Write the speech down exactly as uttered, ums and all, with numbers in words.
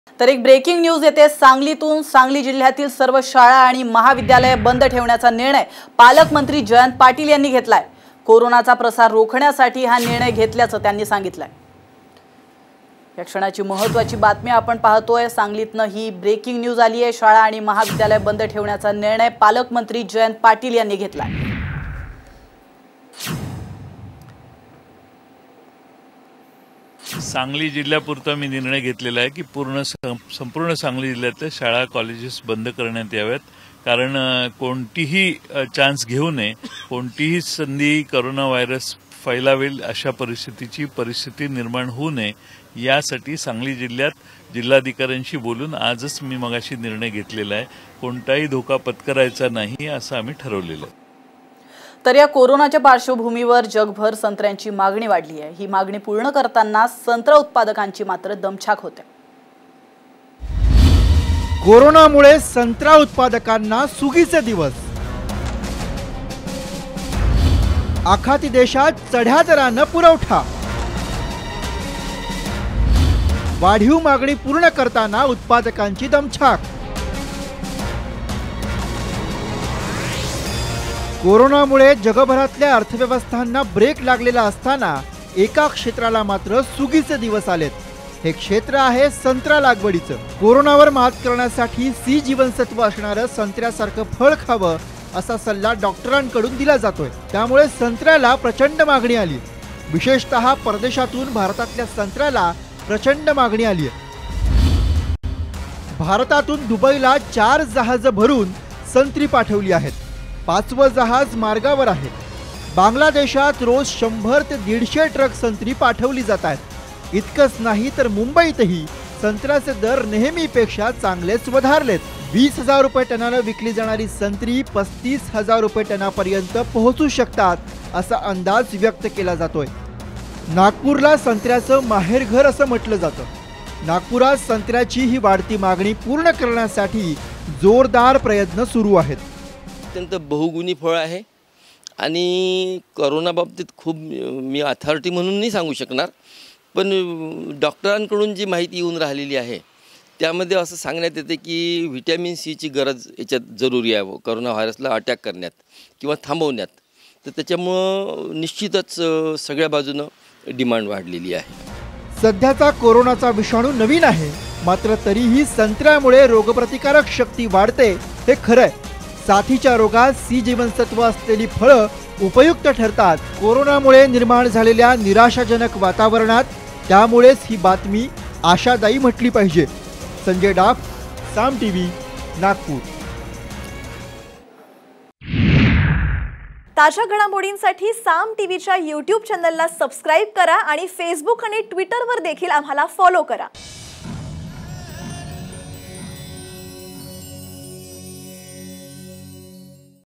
तर एक breaking news येते सांगलीतून। सांगली जिल्ह्यातील सर्व शाळा आणि महाविद्यालये बंद ठेवण्याचा निर्णय पालकमंत्री जयंत पाटील यांनी घेतलाय। कोरोनाचा प्रसार रोखण्यासाठी हा निर्णय घेतल्याचं त्यांनी सांगितलंय। या क्षणाची महत्त्वाची बातमी आपण पाहतोय। सांगलीतनं ही ब्रेकिंग न्यूज आली आहे। शाळा आणि महाविद्यालय बंद ठेवण्याचा निर्णय पालकमंत्री जयंत पाटील यांनी घेतलाय। सांगली जिल्ह्यापुरता मी निर्णय घेतलेला आहे की पूर्ण संपूर्ण सांगली जिल्ह्यातल्या शाळा कॉलेजेस बंद करण्यात यावेत। कारण कोणतीही चान्स घेऊ नये, कोणतीही संधी कोरोना व्हायरस फैलावेल अशा परिस्थितीची परिस्थिती निर्माण होऊ नये यासाठी सांगली जिल्ह्यात जिल्हाधिकाऱ्यांशी बोलून आजच मी मगाशी निर्णय घेतलेला आहे। कोणताही धोका पत्करायचा नाही असं आम्ही ठरवलेलं आहे। तर या कोरोनाच्या पार्श्वभूमीवर जगभर संत्र्यांची मागणी वाढली आहे। ही मागणी पूर्ण करताना संत्रा उत्पादकांची मात्र दमछाक होते। कोरोनामुळे संत्रा उत्पादकांना सुगीचे दिवस। आखाती देशात चढ्या दराने पुरवठा। वाढीव मागणी पूर्ण करताना उत्पादकांची दमछाक। कोरोनामुळे जगभरातल्या अर्थव्यवस्थांना ब्रेक लागलेला असताना एका क्षेत्राला मात्र सुगीचे दिवस आलेत। हे क्षेत्र आहे संत्रा लागवडीचं। कोरोनावर मात करण्यासाठी सी जीवनसत्व असणारं संत्र्यासारखं फळ खावं असा सल्ला डॉक्टरांकडून दिला जातोय। त्यामुळे संत्र्याला प्रचंड मागणी आली। विशेषतः परदेशातून भारतातल्या संत्र्याला प्रचंड मागणी आली आहे। भारतातून दुबईला चार जहाज भरून संत्री पाठवली आहेत। पाचवं जहाज मार्गावर आहे। बांगलादेशात रोज शंभर ते दीडशे ट्रक संत्री पाठवली जात आहेत। इतकंच नाही तर मुंबईतही संत्र्याचे दर नेहमीपेक्षा चांगलेच वधारलेत। वीस हजार रुपये टनाला विकली जाणारी संत्री पस्तीस हजार रुपये टनापर्यंत पोहोचू शकतात असा अंदाज व्यक्त केला जातोय। नागपूरला संत्र्याचं माहेरघर असं म्हटलं जातं। नागपुरात संत्र्याची ही वाढती मागणी पूर्ण करण्यासाठी जोरदार प्रयत्न सुरू आहेत। अत्यंत बहुगुणी फळ आहे आणि कोरोना बाबतीत खूप मी अथॉरिटी म्हणून नाही सांगू शकणार, पण डॉक्टरांकडून जी माहिती येऊन राहिलेली आहे त्यामध्ये असं सांगण्यात येते की व्हिटॅमिन सीची गरज याच्यात जरुरी आहे कोरोना व्हायरसला अटॅक करण्यात किंवा थांबवण्यात। तर त्याच्यामुळं निश्चितच सगळ्या बाजूनं डिमांड वाढलेली आहे। सध्याचा कोरोनाचा विषाणू नवीन आहे, मात्र तरीही संत्र्यामुळे रोगप्रतिकारक शक्ती वाढते हे खरं आहे। साथीच्या रोगात सी जीवनसत्व असलेली फळं उपयुक्त ठरतात कोरोनामुळे निर्माण झालेल्या निराशाजनक वातावरणात। त्यामुळेच ही बातमी आशादायी म्हटली पाहिजे। संजय डाफ, साम टीव्ही, नागपूर। ताज्या घडामोडींसाठी साम टीव्हीच्या यूट्यूब चॅनलला सबस्क्राइब करा आणि फेसबुक आणि ट्विटरवर देखील आम्हाला फॉलो करा।